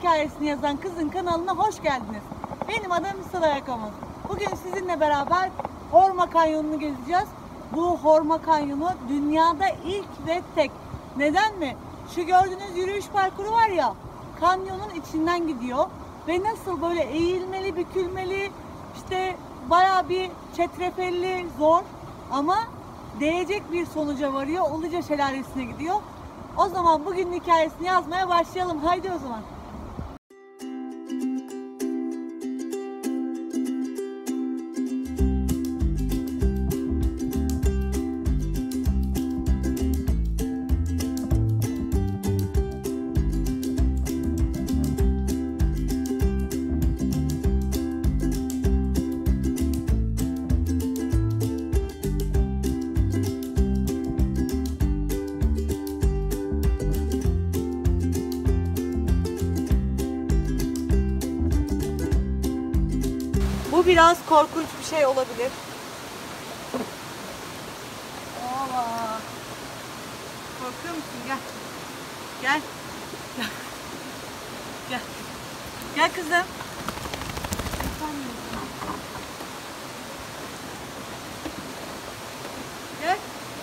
hikayesini yazan kızın kanalına hoş geldiniz. Benim adım Misal Ayakamız. Bugün sizinle beraber Horma Kanyonu'nu gezeceğiz. Bu Horma Kanyonu dünyada ilk ve tek. Neden mi? Şu gördüğünüz yürüyüş parkuru var ya, kanyonun içinden gidiyor. Ve nasıl böyle eğilmeli, bükülmeli, işte bayağı bir çetrefilli, zor ama değecek bir sonuca varıyor. Ilıca Şelalesi'ne gidiyor. O zaman bugünün hikayesini yazmaya başlayalım. Haydi o zaman. Bu biraz korkunç bir şey olabilir. Oha. Korkuyor musun? Gel. Gel. Gel. Gel. Gel kızım. Gel.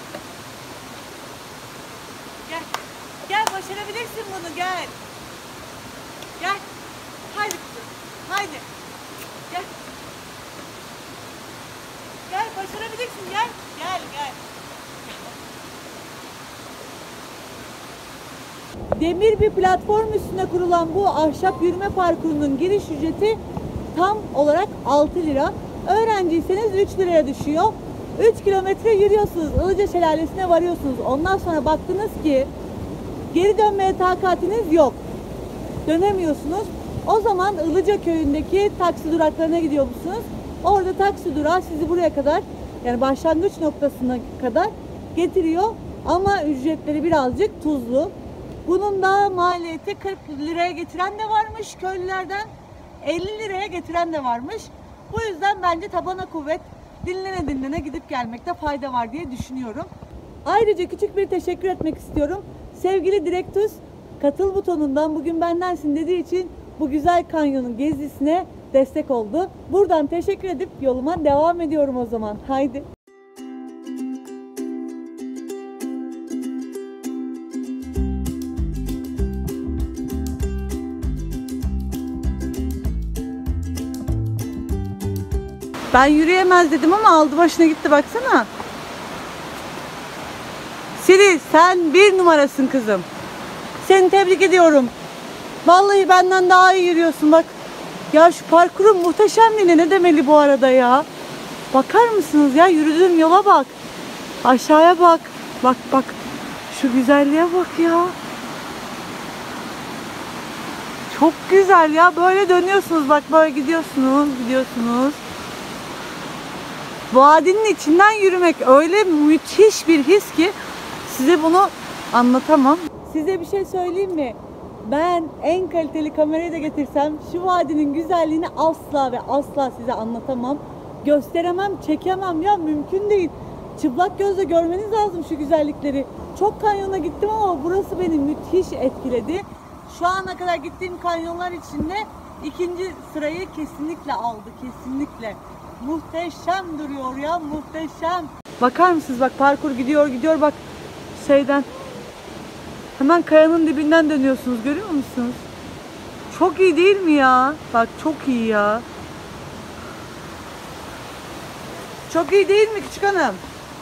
Gel. Gel, başarabilirsin bunu, gel. Gel. Haydi kızım. Haydi. Gel. Gel, başarabilirsin, gel. Gel, gel. Demir bir platform üstüne kurulan bu ahşap yürüme parkurunun giriş ücreti tam olarak 6 lira. Öğrenciyseniz 3 liraya düşüyor. 3 kilometre yürüyorsunuz. Ilıca Şelalesi'ne varıyorsunuz. Ondan sonra baktınız ki geri dönmeye takatiniz yok. Dönemiyorsunuz. O zaman Ilıca köyündeki taksi duraklarına gidiyor musunuz? Orada taksi durağı sizi buraya kadar, yani başlangıç noktasına kadar getiriyor. Ama ücretleri birazcık tuzlu. Bunun da maliyeti 40 liraya getiren de varmış köylülerden, 50 liraya getiren de varmış. Bu yüzden bence tabana kuvvet, dinlene dinlene gidip gelmekte fayda var diye düşünüyorum. Ayrıca küçük bir teşekkür etmek istiyorum. Sevgili Direktüs, katıl butonundan bugün bendensin dediği için bu güzel kanyonun gezisine destek oldu. Buradan teşekkür edip yoluma devam ediyorum o zaman. Haydi. Ben yürüyemez dedim ama aldı başına gitti, baksana. Siri, sen bir numarasın kızım. Seni tebrik ediyorum. Vallahi benden daha iyi yürüyorsun bak. Ya şu parkurun muhteşemliğine ne demeli bu arada ya. Bakar mısınız ya, yürüdüğüm yola bak. Aşağıya bak. Bak bak. Şu güzelliğe bak ya. Çok güzel ya. Böyle dönüyorsunuz bak, böyle gidiyorsunuz. Vadinin içinden yürümek öyle müthiş bir his ki size bunu anlatamam. Size bir şey söyleyeyim mi? Ben en kaliteli kamerayı da getirsem şu vadinin güzelliğini asla ve asla size anlatamam. Gösteremem, çekemem ya, mümkün değil. Çıplak gözle görmeniz lazım şu güzellikleri. Çok kanyona gittim ama burası beni müthiş etkiledi. Şu ana kadar gittiğim kanyonlar içinde ikinci sırayı kesinlikle aldı, kesinlikle. Muhteşem duruyor ya, muhteşem. Bakar mısınız bak, parkur gidiyor bak şeyden. Hemen kayanın dibinden dönüyorsunuz, görüyor musunuz? Çok iyi değil mi ya? Bak çok iyi ya. Çok iyi değil mi küçük hanım?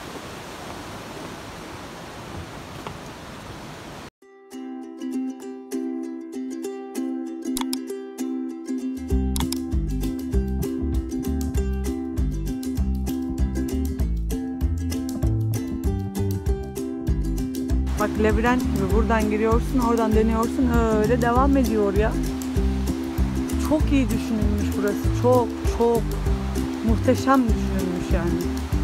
Bak labirent gibi, buradan giriyorsun, oradan dönüyorsun, öyle devam ediyor ya. Çok iyi düşünülmüş burası. Çok muhteşem düşünülmüş yani.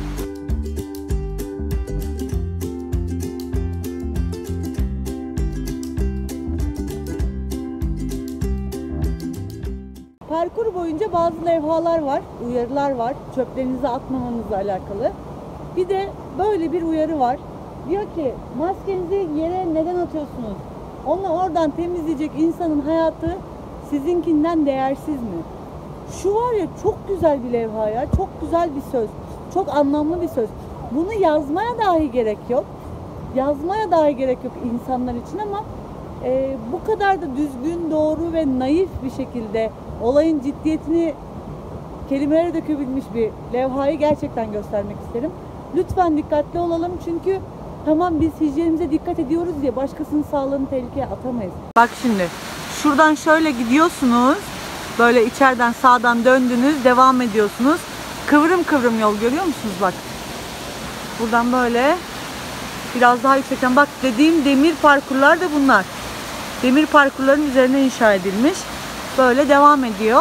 Parkur boyunca bazı levhalar var, uyarılar var. Çöplerinizi atmamanızla alakalı. Bir de böyle bir uyarı var. Diyor ki maskenizi yere neden atıyorsunuz? Onu oradan temizleyecek insanın hayatı sizinkinden değersiz mi? Şu var ya, çok güzel bir levha ya, çok güzel bir söz, çok anlamlı bir söz. Bunu yazmaya dahi gerek yok. Yazmaya dahi gerek yok insanlar için ama bu kadar da düzgün, doğru ve naif bir şekilde olayın ciddiyetini kelimelere dökebilmiş bir levhayı gerçekten göstermek isterim. Lütfen dikkatli olalım çünkü tamam, biz hijyenimize dikkat ediyoruz diye başkasının sağlığını tehlikeye atamayız. Bak şimdi, şuradan şöyle gidiyorsunuz, böyle içeriden sağdan döndünüz, devam ediyorsunuz. Kıvrım kıvrım yol görüyor musunuz bak. Buradan böyle biraz daha yüksekten, bak dediğim demir parkurlar da bunlar. Demir parkurların üzerine inşa edilmiş. Böyle devam ediyor.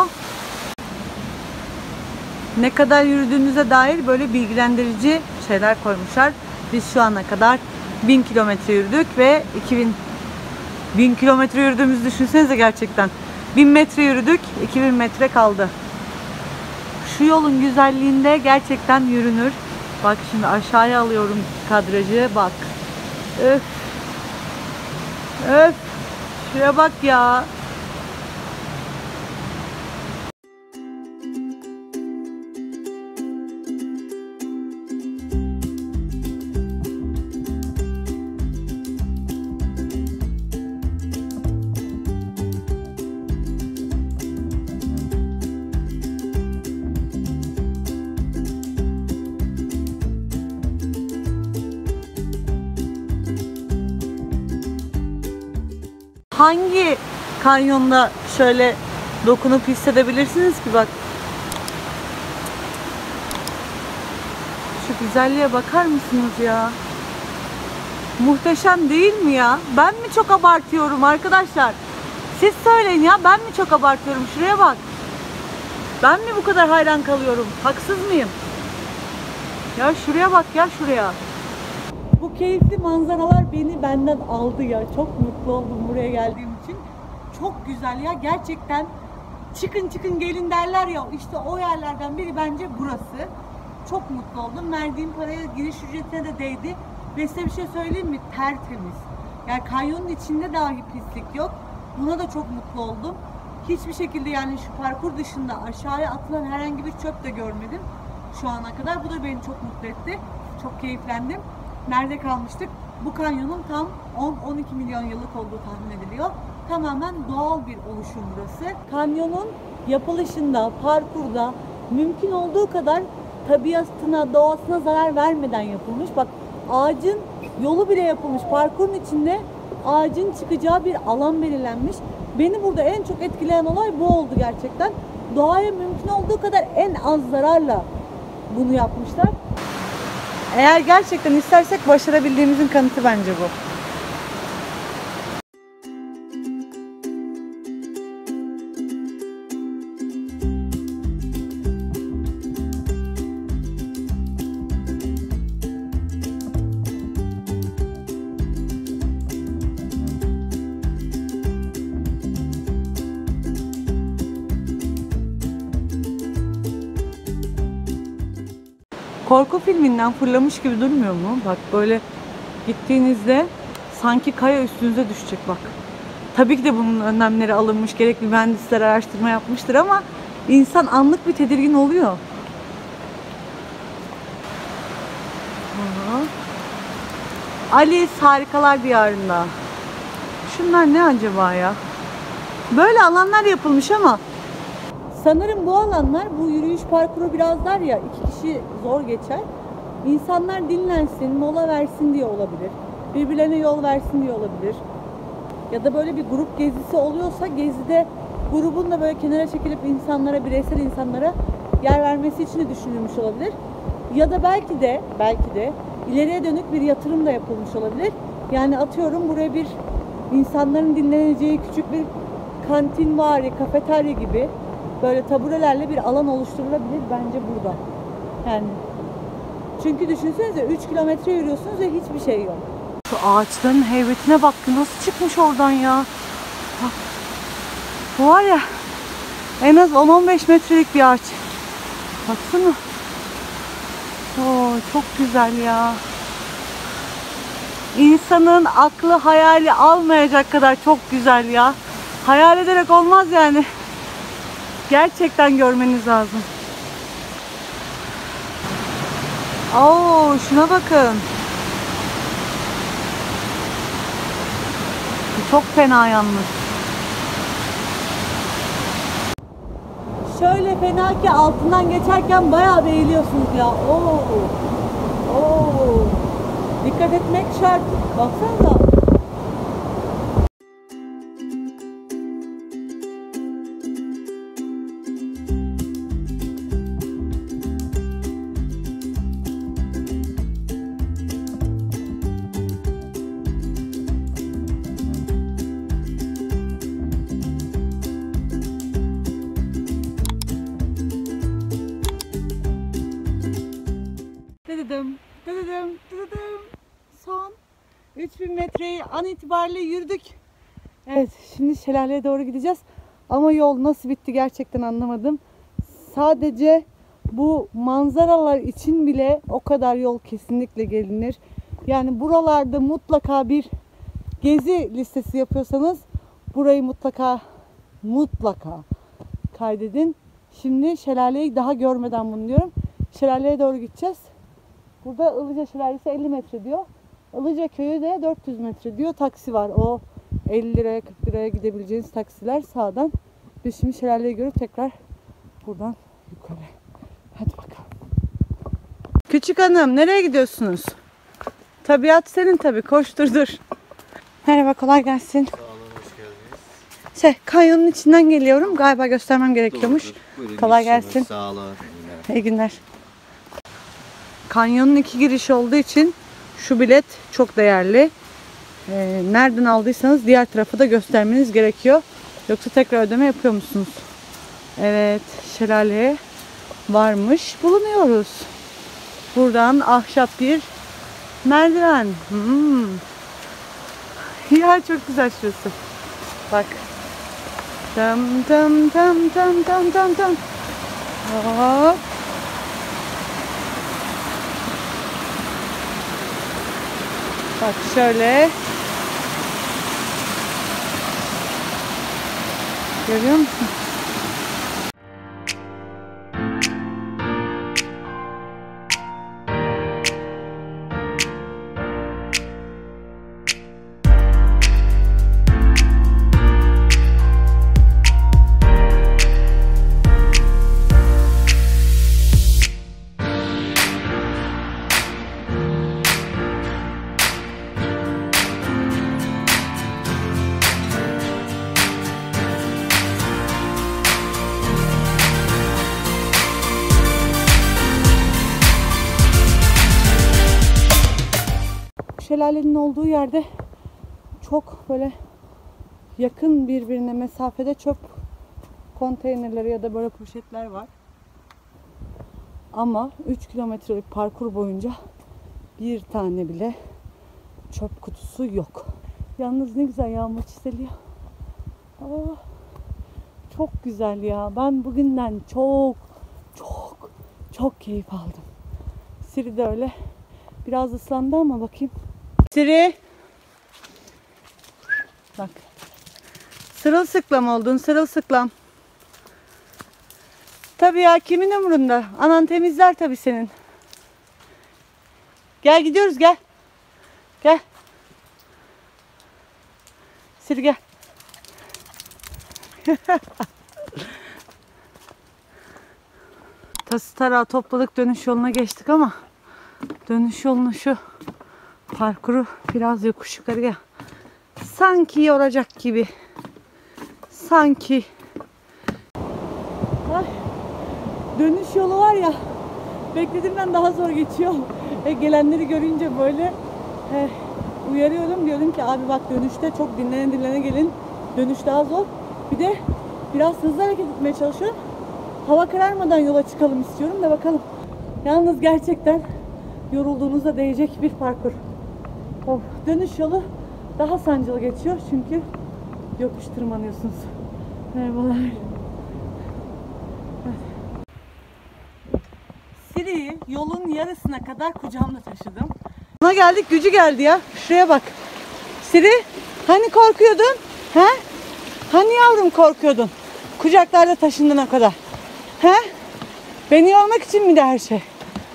Ne kadar yürüdüğünüze dair böyle bilgilendirici şeyler koymuşlar. Biz şu ana kadar 1000 kilometre yürüdük ve 1000 kilometre yürüdüğümüzü düşünsenize gerçekten. 1000 metre yürüdük, 2000 metre kaldı. Şu yolun güzelliğinde gerçekten yürünür. Bak şimdi aşağıya alıyorum kadrajı, bak. Öf. Öf. Şuraya bak ya. Hangi kanyonda şöyle dokunup hissedebilirsiniz ki bak. Şu güzelliğe bakar mısınız ya? Muhteşem değil mi ya? Ben mi çok abartıyorum arkadaşlar? Siz söyleyin ya, ben mi çok abartıyorum? Şuraya bak. Ben mi bu kadar hayran kalıyorum? Haksız mıyım? Ya şuraya bak ya, şuraya. Bu keyifli manzaralar beni benden aldı ya. Çok mutlu oldum buraya geldiğim için. Çok güzel ya gerçekten. Çıkın çıkın gelin derler ya. İşte o yerlerden biri bence burası. Çok mutlu oldum. Verdiğim paraya, giriş ücretine de değdi. Ve size bir şey söyleyeyim mi? Tertemiz. Yani kanyonun içinde dahi pislik yok. Buna da çok mutlu oldum. Hiçbir şekilde yani şu parkur dışında aşağıya atılan herhangi bir çöp de görmedim şu ana kadar. Bu da beni çok mutlu etti. Çok keyiflendim. Nerede kalmıştık? Bu kanyonun tam 10-12 milyon yıllık olduğu tahmin ediliyor. Tamamen doğal bir oluşum burası. Kanyonun yapılışında, parkurda mümkün olduğu kadar tabiatına, doğasına zarar vermeden yapılmış. Bak, ağacın yolu bile yapılmış. Parkurun içinde ağacın çıkacağı bir alan belirlenmiş. Beni burada en çok etkileyen olay bu oldu gerçekten. Doğaya mümkün olduğu kadar en az zararla bunu yapmışlar. Eğer gerçekten istersek başarabildiğimizin kanıtı bence bu. Korku filminden fırlamış gibi durmuyor mu? Bak böyle gittiğinizde sanki kaya üstünüze düşecek bak. Tabii ki de bunun önlemleri alınmış, gerekli mühendisler araştırma yapmıştır ama insan anlık bir tedirgin oluyor. Alice Harikalar Diyarında. Şunlar ne acaba ya? Böyle alanlar yapılmış ama sanırım bu alanlar, bu yürüyüş parkuru biraz dar ya, 2 kişi zor geçer. İnsanlar dinlensin, mola versin diye olabilir. Birbirlerine yol versin diye olabilir. Ya da böyle bir grup gezisi oluyorsa gezide grubun da böyle kenara çekilip insanlara, bireysel insanlara yer vermesi için de düşünülmüş olabilir. Ya da belki de ileriye dönük bir yatırım da yapılmış olabilir. Yani atıyorum buraya bir insanların dinleneceği küçük bir kantinvari, kafeterya gibi böyle taburelerle bir alan oluşturulabilir bence burada. Yani çünkü düşünsenize 3 kilometre yürüyorsunuz ve hiçbir şey yok. Şu ağaçların heybetine bak, nasıl çıkmış oradan ya. Bak. Bu var ya en az 10-15 metrelik bir ağaç. Baksana. Oo, çok güzel ya. İnsanın aklı hayali almayacak kadar çok güzel ya. Hayal ederek olmaz yani. Gerçekten görmeniz lazım. Oo, şuna bakın. Bu çok fena yalnız. Şöyle fena ki altından geçerken bayağı bir eğiliyorsunuz ya. Oo. Oo. Dikkat etmek şart. Baksanıza. Son 3000 metreyi an itibariyle yürüdük. Evet, şimdi şelaleye doğru gideceğiz. Ama yol nasıl bitti gerçekten anlamadım. Sadece bu manzaralar için bile o kadar yol kesinlikle gelinir. Yani buralarda mutlaka bir gezi listesi yapıyorsanız burayı mutlaka kaydedin. Şimdi şelaleyi daha görmeden bunu diyorum. Şelaleye doğru gideceğiz. Burada Ilıca Şelalesi 50 metre diyor. Ilıca Köyü de 400 metre diyor. Taksi var. O 50 liraya 40 liraya gidebileceğiniz taksiler sağdan. Biz şimdi şelaleyi görüp tekrar buradan yukarı. Hadi bakalım. Küçük hanım, nereye gidiyorsunuz? Tabiat senin tabii. Koşturdur. Merhaba, kolay gelsin. Sağ olun, hoş geldiniz. Kanyonun içinden geliyorum. Galiba göstermem gerekiyormuş. Kolay gelsin. Sağ olun. İyi günler. Kanyonun 2 girişi olduğu için şu bilet çok değerli. Nereden aldıysanız diğer tarafı da göstermeniz gerekiyor. Yoksa tekrar ödeme yapıyor musunuz? Evet, şelaleye varmış bulunuyoruz. Buradan ahşap bir merdiven. Ya çok güzel şurası. Bak. Tam tam tam tam tam tam tam. Hop. Bak şöyle. Görüyor musun? Şelalenin olduğu yerde çok böyle yakın birbirine mesafede çöp konteynerleri ya da böyle poşetler var. Ama 3 kilometrelik parkur boyunca bir tane bile çöp kutusu yok. Yalnız ne güzel yağmur çiseliyor. Oh, çok güzel ya. Ben bugünden çok keyif aldım. Siri de öyle. Biraz ıslandı ama bakayım. Siri. Bak. Sırılsıklam oldun, sırılsıklam. Tabii ya, kimin umurunda? Anan temizler tabii senin. Gel gidiyoruz, gel. Gel. Siri gel. Tası tarağı topladık, dönüş yoluna geçtik ama dönüş yolunu şu parkuru biraz yokuş yukarıya sanki yoracak gibi. Sanki. Ay, dönüş yolu var ya, beklediğimden daha zor geçiyor. Gelenleri görünce böyle uyarıyorum, diyorum ki abi bak dönüşte çok dinlene gelin. Dönüş daha zor. Bir de biraz hızlı hareket etmeye çalışıyorum. Hava kararmadan yola çıkalım istiyorum da bakalım. Yalnız gerçekten yorulduğunuzda değecek bir parkur. Dönüş yolu daha sancılı geçiyor çünkü yokuş tırmanıyorsunuz. Merhabalar. Siri'yi yolun yarısına kadar kucağımda taşıdım. Buna geldik, gücü geldi ya. Şuraya bak. Siri, hani korkuyordun? He? Hani yavrum korkuyordun? Kucaklarda taşındın o kadar. He? Beni yormak için miydi her şey?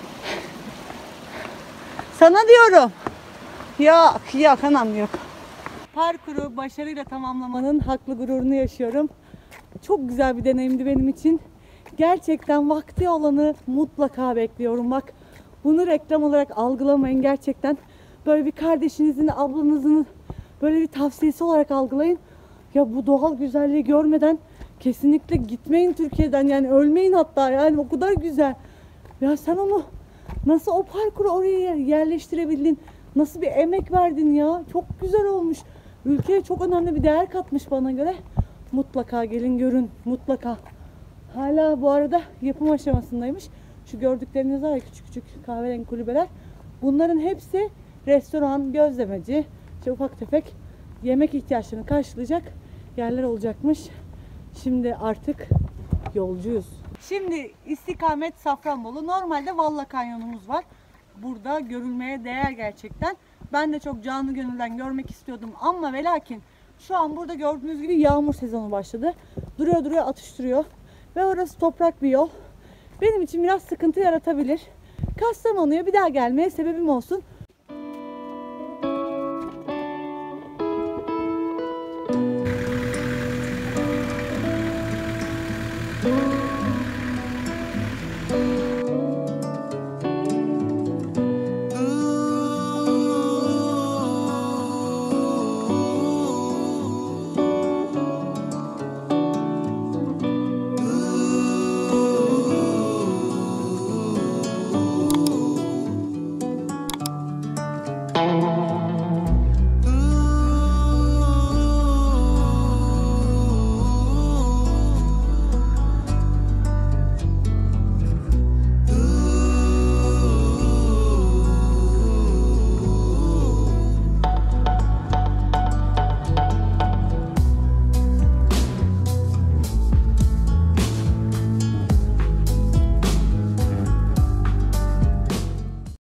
Sana diyorum. Yok anam yok. Parkuru başarıyla tamamlamanın haklı gururunu yaşıyorum. Çok güzel bir deneyimdi benim için. Gerçekten vakti olanı mutlaka bekliyorum. Bak bunu reklam olarak algılamayın gerçekten. Böyle bir kardeşinizin, ablanızın böyle bir tavsiyesi olarak algılayın. Ya bu doğal güzelliği görmeden kesinlikle gitmeyin Türkiye'den. Yani ölmeyin hatta, yani o kadar güzel. Ya sen onu nasıl, o parkuru oraya yerleştirebildin? Nasıl bir emek verdin ya? Çok güzel olmuş. Ülkeye çok önemli bir değer katmış bana göre. Mutlaka gelin görün, mutlaka. Hala bu arada yapım aşamasındaymış. Şu gördükleriniz var ya, küçük küçük kahverengi kulübeler. Bunların hepsi restoran, gözlemeci, işte ufak tefek yemek ihtiyaçlarını karşılayacak yerler olacakmış. Şimdi artık yolcuyuz. Şimdi istikamet Safranbolu. Normalde Valla Kanyonumuz var. Burada görülmeye değer gerçekten. Ben de çok canlı gönülden görmek istiyordum ama ve lakin şu an burada gördüğünüz gibi yağmur sezonu başladı. Duruyor atıştırıyor. Ve orası toprak bir yol. Benim için biraz sıkıntı yaratabilir. Kastamonu'ya bir daha gelmeye sebebim olsun.